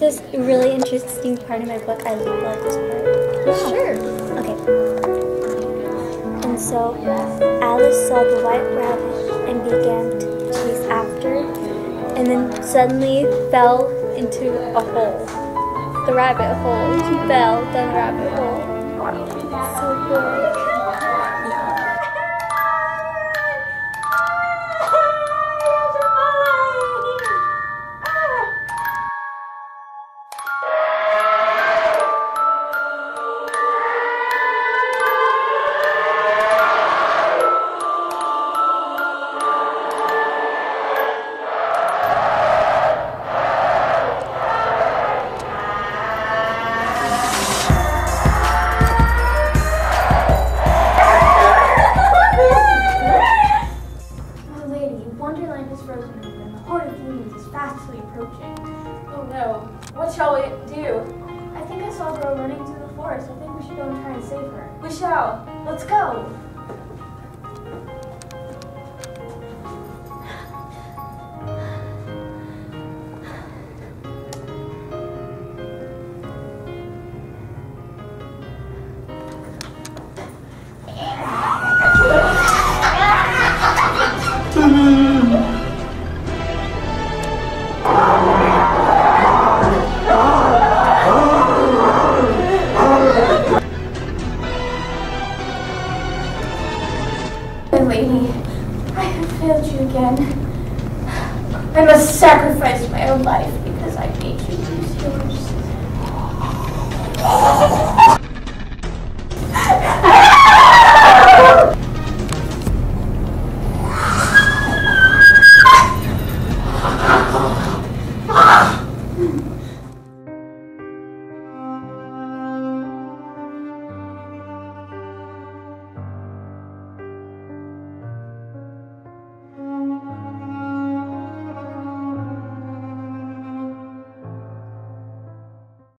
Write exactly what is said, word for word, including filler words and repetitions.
this really interesting part of my book. I love this part. Yeah. Sure. Okay. And so Alice saw the white rabbit and began to chase after it, and then suddenly fell into a hole. The rabbit hole. She fell down the rabbit hole. So good. Wonderland is frozen over and the Horde of Demons is fastly approaching. Oh no. What shall we do? I think I saw Bro running through the forest. I think we should go and try and save her. We shall. Let's go! Lady, I have failed you again. I must sacrifice my own life because I made you lose yours.